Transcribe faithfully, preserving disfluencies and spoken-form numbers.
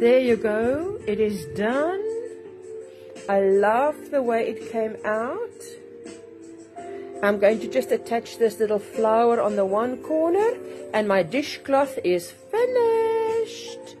There you go, it is done. I love the way it came out. I'm going to just attach this little flower on the one corner, and my dishcloth is finished.